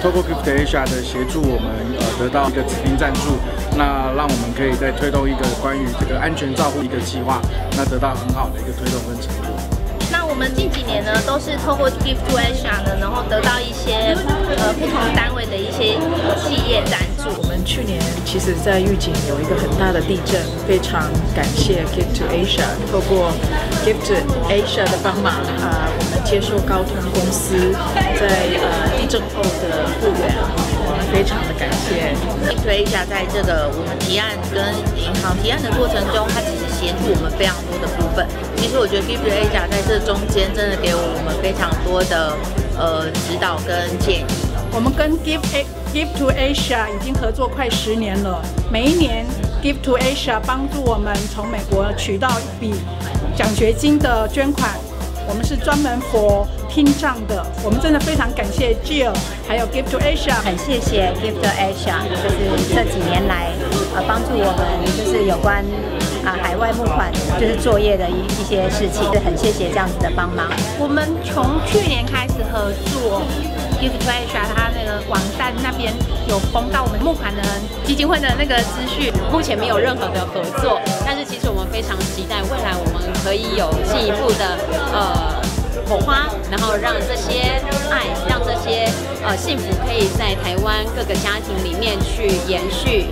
透过 Gift Asia 的协助，我们得到一个指定赞助，那让我们可以再推动一个关于这个安全照护一个计划，那得到很好的一个推动跟成果。 那我们近几年呢，都是透过 Gift to Asia 呢，然后得到一些不同单位的一些企业赞助。 我们去年其实在玉井有一个很大的地震，非常感谢 Gift to Asia， 透过 Gift to Asia 的帮忙，我们接受高通公司在地震后的复原，我们非常的感谢 Gift to Asia 在这个我们提案跟银行提案的过程中，它其实协助我们非常多的部分。其实我觉得 Gift to Asia 在这中间真的给我们非常多的指导跟建议。 我们跟 Gift to Asia 已经合作快10年了，每一年 Gift to Asia 帮助我们从美国取到一笔奖学金的捐款，我们是专门 for 听障的，我们真的非常感谢 Jill 还有 Gift to Asia， 很谢谢 Gift to Asia， 就是这几年来帮助我们就是有关海外募款就是作业的一些事情，很谢谢这样子的帮忙。 我们从去年开始合作 Gift to Asia， 它那个网站那边有公告我们募款的基金会的那个资讯， 目前没有任何的合作，但是其实我们非常期待未来我们可以有进一步的火花，然后让这些爱，让这些幸福可以在台湾各个家庭里面去延续。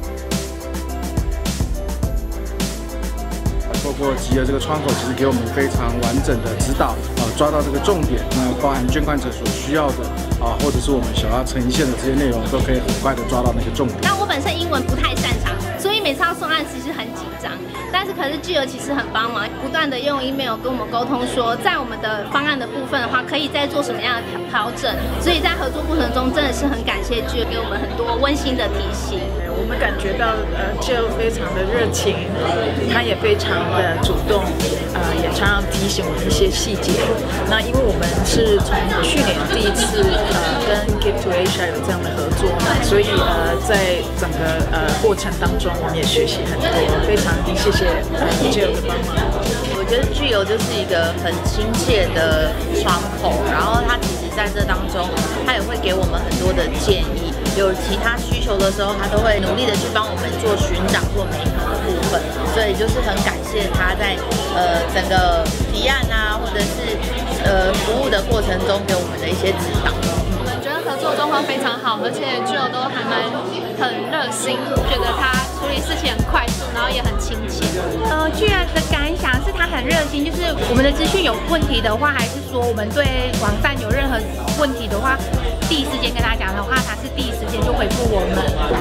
透过集合这个窗口，其实给我们非常完整的指导，抓到这个重点，那包含捐款者所需要的，或者是我们想要呈现的这些内容，都可以很快的抓到那个重点。 那我本身英文不太擅长，所以每次要送案其实很紧张。但是可是Jill其实很帮忙，不断的用 email 跟我们沟通说，在我们的方案的部分的话，可以再做什么样的调整。所以在合作过程中，真的是很感谢Jill给我们很多温馨的提醒。 我们感觉到Jill非常的热情，他也非常的主动，也常常提醒我们一些细节。那因为我们是从去年第一次跟 Gift to Asia 有这样的合作，所以在整个过程当中，我们也学习很多，非常谢谢Jill 的帮忙。 我觉得Jill就是一个很亲切的窗口，然后他其实在这当中，他也会给我们很多的建议。有其他需求的时候，他都会努力的去帮我们做寻找或媒合的部分，所以就是很感谢他在整个提案啊，或者是服务的过程中给我们的一些指导。 我们觉得合作状况非常好，而且Jill都还蛮很热心，觉得他处理事情很快速，然后也很亲切。Jill的感想是他很热心，就是我们的资讯有问题的话，还是说我们对网站有任何问题的话，第一时间跟他讲的话，他是第一时间就回复我们。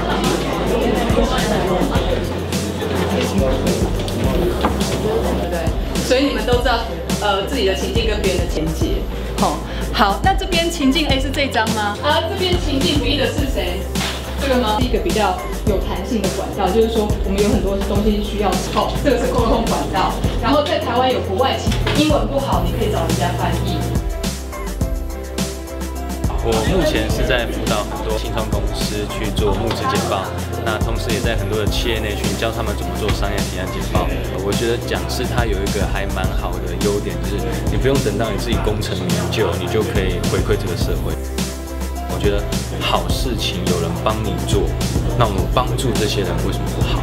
对，所以你们都知道自己的情境跟别人的连接。好，那这边情境 A 是这张吗？这边情境 B 的是谁？这个吗？是一个比较有弹性的管道，就是说我们有很多东西需要这个是沟通管道。然后在台湾有国外英文不好，你可以找人家翻译。 我目前是在辅导很多新创公司去做募资简报，那同时也在很多的企业内训教他们怎么做商业提案简报。我觉得讲师他有一个还蛮好的优点，就是你不用等到你自己功成名就，你就可以回馈这个社会。我觉得好事情有人帮你做，那我们帮助这些人为什么不好？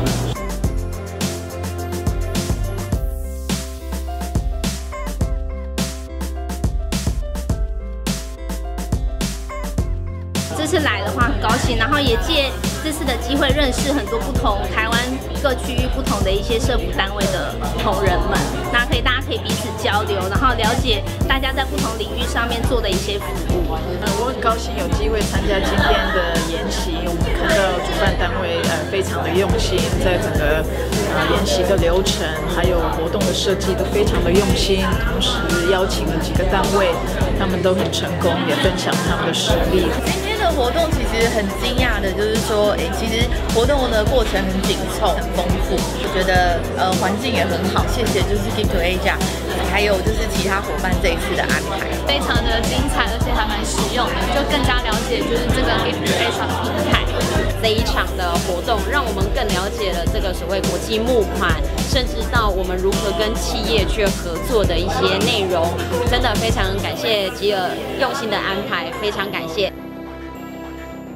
这次来的话很高兴，然后也借这次的机会认识很多不同台湾各区域不同的一些社福单位的同仁们，那大家可以彼此交流，然后了解大家在不同领域上面做的一些服务。 我很高兴有机会参加今天的研习，我们看到主办单位非常的用心，在整个研习的流程还有活动的设计都非常的用心，同时邀请了几个单位，他们都很成功，也分享他们的实力。 今天的活动其实很惊讶的，就是说，其实活动的过程很紧凑、很丰富，我觉得环境也很好。谢谢，就是 Gift to Asia， 还有就是其他伙伴这一次的安排， 非常的精彩，而且还蛮实用的，就更加了解就是这个 Gift to Asia 的平台。 这一场的活动让我们更了解了这个所谓国际募款，甚至到我们如何跟企业去合作的一些内容，真的非常感谢吉尔用心的安排，非常感谢。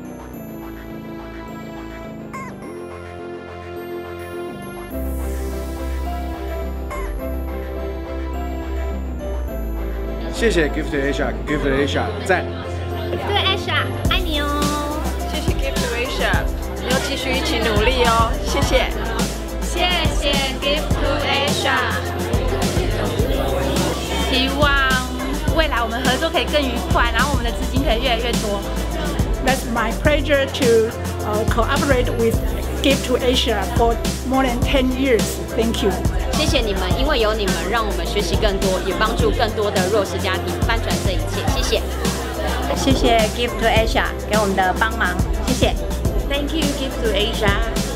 谢谢 Gift to Asia，Gift to Asia 赞。 对 Asia 爱你哦。 谢谢 Gift to Asia， 要继续一起努力哦，谢谢。 谢谢 Gift to Asia， 希望未来我们合作可以更愉快，然后我们的资金可以越来越多。 That's my pleasure to cooperate with Gift to Asia for more than 10 years. Thank you. 谢谢你们，因为有你们，让我们学习更多，也帮助更多的弱势家庭翻转这一切。谢谢。 谢谢 Gift to Asia 给我们的帮忙，谢谢。 Thank you, Gift to Asia.